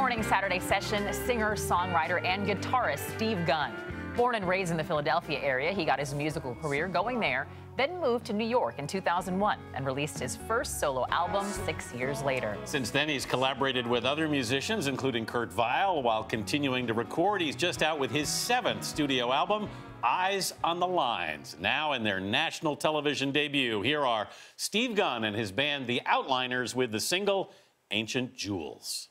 Morning Saturday session, singer-songwriter and guitarist Steve Gunn. Born and raised in the Philadelphia area, he got his musical career going there, then moved to New York in 2001 and released his first solo album 6 years later. Since then, he's collaborated with other musicians, including Kurt Weill, while continuing to record. He's just out with his 7th studio album, Eyes on the Lines. Now in their national television debut, here are Steve Gunn and his band, The Outliners, with the single, Ancient Jules.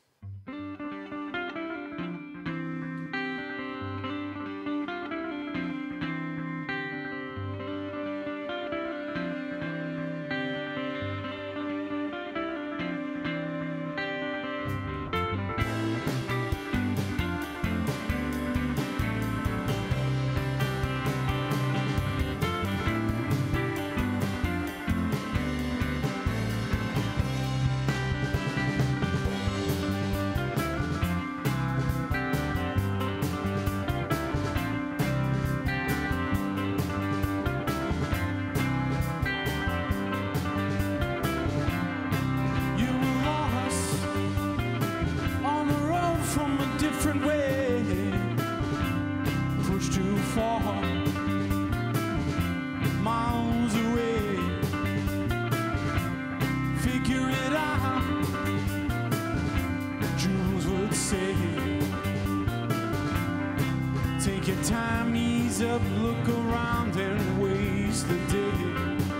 Miles away, figure it out, Jules would say. Take your time, ease up, look around and waste the day.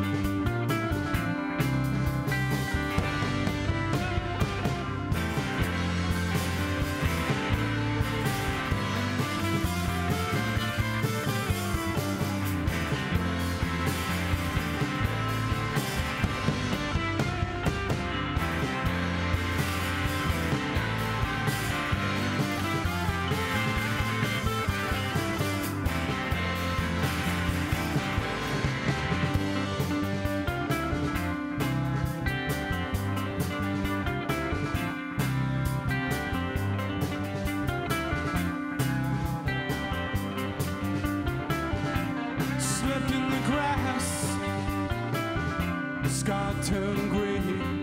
Sky turned gray,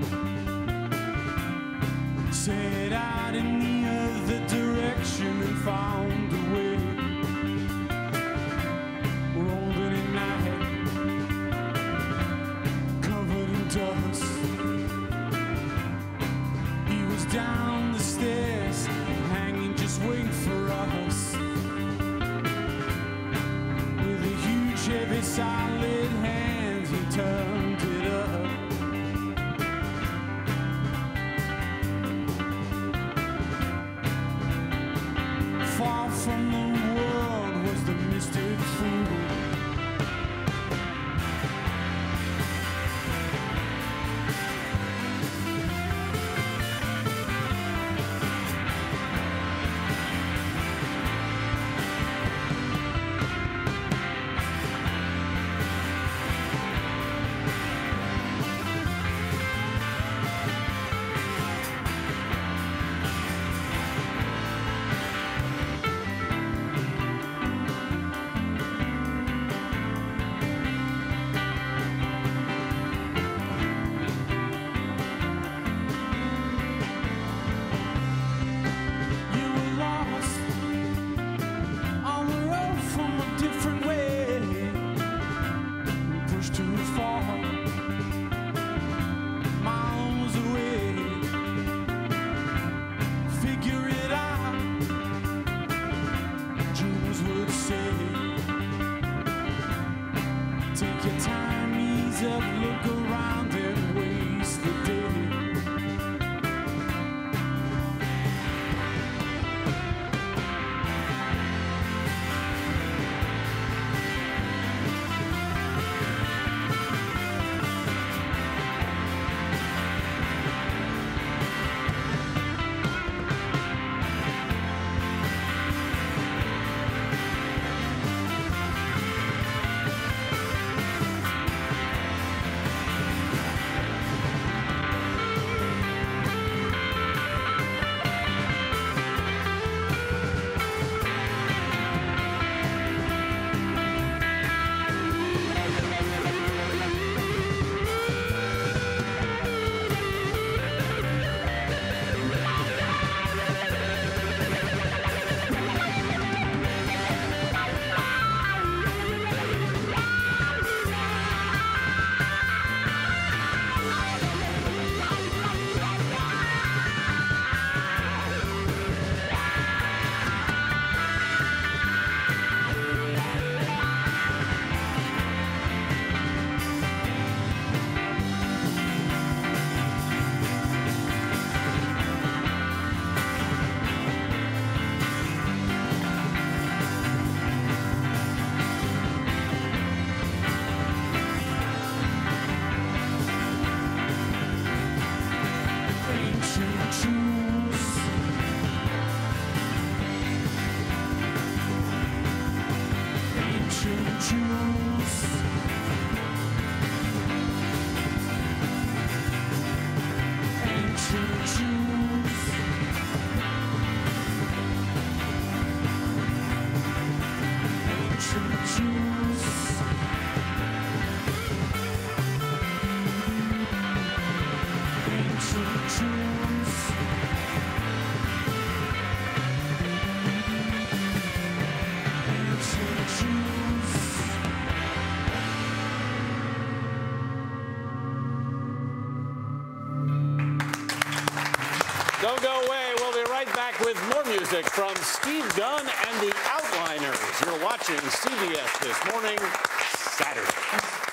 set out in the other direction and found a way. Rolling at night, covered in dust. He was down the stairs, hanging, just waiting for us. With a huge, heavy, solid hand, he turned it up. Far from the world was the mystic fool. with more music from Steve Gunn and the Outliners. You're watching CBS This Morning, Saturday.